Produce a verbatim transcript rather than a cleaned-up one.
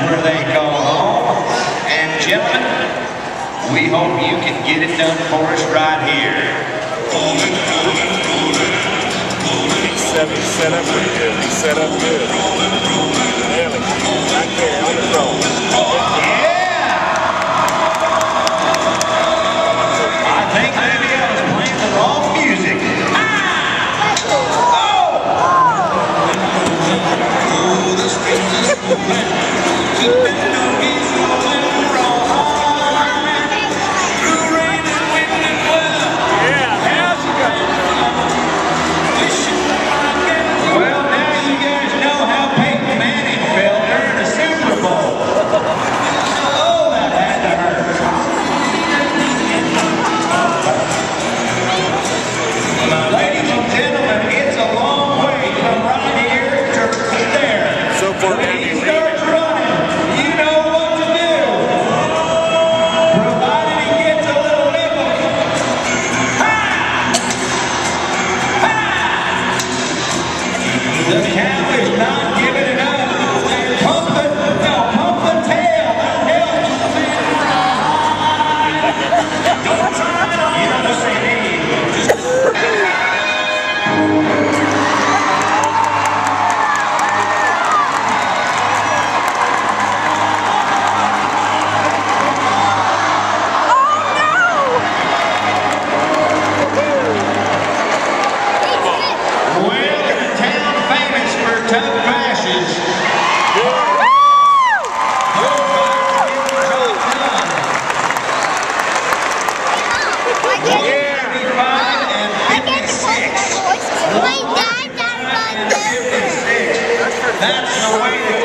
where they call home. And gentlemen, we hope you can get it done for us right here. Set, set up pretty good. He set up good. Really, right there on the roll. Yeah! I think maybe I was playing the wrong music. The cow is not giving it up. Pump the, no, pump the tail. That helps. You know what they need. Tough crashes. That's the way to